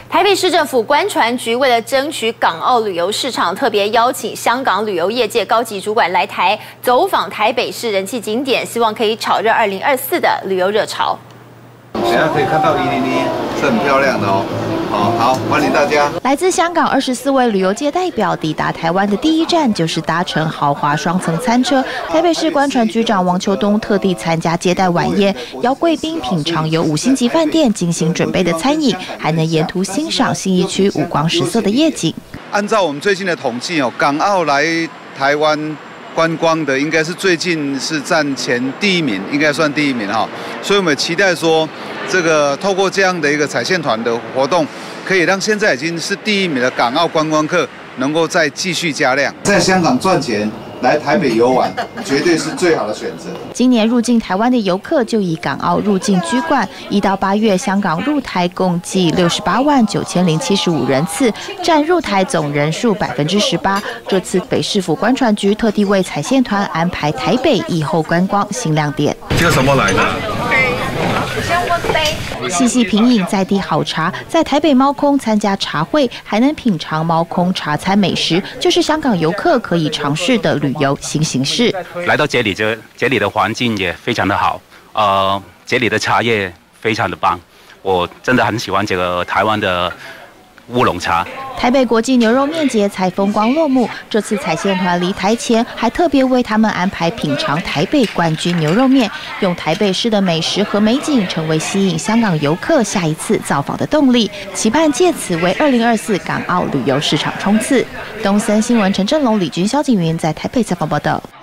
台北市政府观传局为了争取港澳旅游市场，特别邀请香港旅游业界高级主管来台走访台北市人气景点，希望可以炒热2024的旅游热潮。 等一下可以看到101，是很漂亮的哦。好，欢迎大家。 来自香港24位旅游界代表抵达台湾的第一站，就是搭乘豪华双层餐车。台北市观传局长王秋东特地参加接待晚宴，邀贵宾品尝由5星级饭店精心准备的餐饮，还能沿途欣赏信义区五光十色的夜景。 按照我们最近的统计哦，港澳来台湾观光的应该是最近是占前第1名，应该算第1名哈。所以我们期待说，这个透过这样的一个彩线团的活动，可以让现在已经是第1名的港澳观光客能够再继续加量。在香港赚钱，来台北游玩，绝对是最好的选择。 今年入境台湾的游客就以港澳入境居冠，1到8月香港入台共计68万9075人次，占入台总人数18%。这次北市府观传局特地为彩线团安排台北疫后观光新亮点。 这个什么来的？ 细细品饮在地好茶，在台北猫空参加茶会，还能品尝猫空茶餐美食，就是香港游客可以尝试的旅游新形式。 来到这里的环境也非常的好，这里的茶叶非常的棒，我真的很喜欢这个台湾的乌龙茶。 台北国际牛肉面节才风光落幕，这次彩线团离台前还特别为他们安排品尝台北冠军牛肉面，用台北市的美食和美景成为吸引香港游客下一次造访的动力，期盼借此为2024港澳旅游市场冲刺。东森新闻陈振龙、李军、萧景云在台北采访报道。